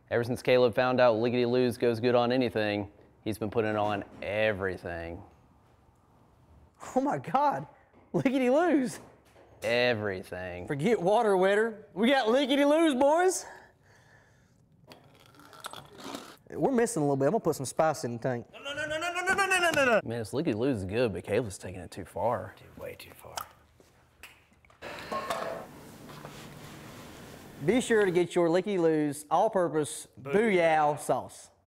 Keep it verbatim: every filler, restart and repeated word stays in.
Ever since Caleb found out lickety-loos goes good on anything, he's been putting it on everything. Oh my God, lickety-loos. Everything. Forget water wetter. We got lickety-loos, boys. We're missing a little bit. I'm gonna put some spice in the tank. No, no, no, no, no, no, no, no, no, no, no. Man, this lickety-loos is good, but Caleb's taking it too far. Dude, way too far. Be sure to get your lickety-loos all-purpose Booyow sauce.